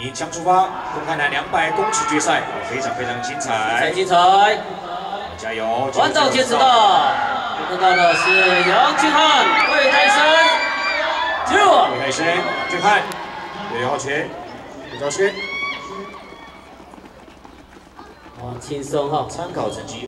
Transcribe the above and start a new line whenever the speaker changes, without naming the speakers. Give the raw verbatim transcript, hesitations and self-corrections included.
鸣枪出发，公开男两百公尺决赛，非常非常精彩，
太精彩！
加油！
完到截止到，看到的是杨俊翰、魏泰生，九。
魏泰生、俊翰、刘浩全、刘兆轩。
哦，轻松哈。
参考成绩。